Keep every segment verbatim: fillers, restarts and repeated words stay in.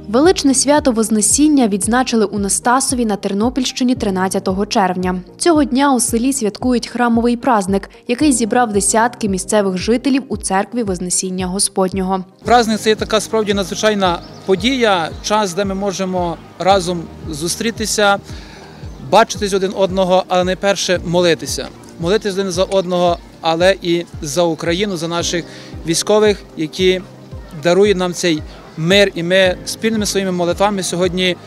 Величне свято Вознесіння відзначили у Настасові на Тернопільщині тринадцятого червня. Цього дня у селі святкують храмовий праздник, який зібрав десятки місцевих жителів у церкві Вознесіння Господнього. Праздник – це є така справді надзвичайна подія, час, де ми можемо разом зустрітися, бачитись один одного, але найперше молитися. Молитись один за одного, але і за Україну, за наших військових, які дарують нам цей мир, і ми спільними своїми молитвами сьогодні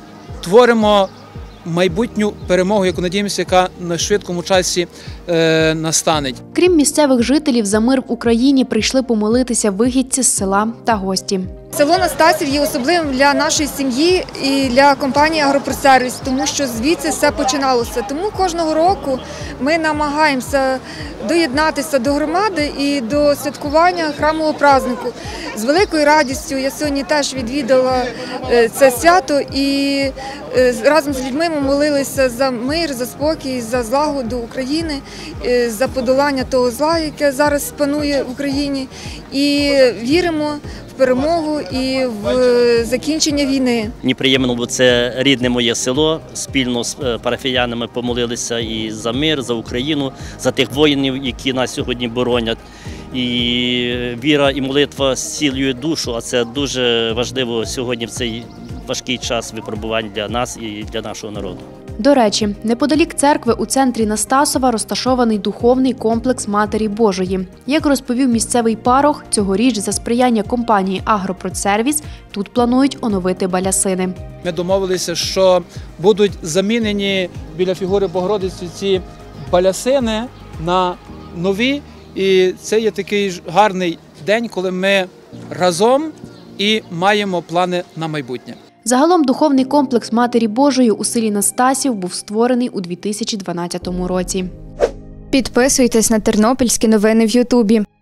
творимо майбутню перемогу, яку надіємося, яка на швидкому часі е, настане. Крім місцевих жителів, за мир в Україні прийшли помолитися вихідці з села та гості. Село Настасів є особливим для нашої сім'ї і для компанії «Агропросервіс», тому що звідси все починалося. Тому кожного року ми намагаємося доєднатися до громади і до святкування храмового празднику. З великою радістю я сьогодні теж відвідала це свято і разом з людьми ми молилися за мир, за спокій, за злагоду України, за подолання того зла, яке зараз панує в Україні, і віримо в перемогу і в закінчення війни. Мені приємно, бо це рідне моє село. Спільно з парафіянами помолилися і за мир, за Україну, за тих воїнів, які нас сьогодні боронять. І віра і молитва зцілюють душу, а це дуже важливо сьогодні в цей важкий час випробувань для нас і для нашого народу. До речі, неподалік церкви у центрі Настасова розташований духовний комплекс Матері Божої. Як розповів місцевий парох, цьогоріч за сприяння компанії «Агропродсервіс» тут планують оновити балясини. Ми домовилися, що будуть замінені біля фігури Богородиці ці балясини на нові. І це є такий гарний день, коли ми разом і маємо плани на майбутнє. Загалом духовний комплекс Матері Божої у селі Настасів був створений у дві тисячі дванадцятому році. Підписуйтесь на тернопільські новини в Ютубі.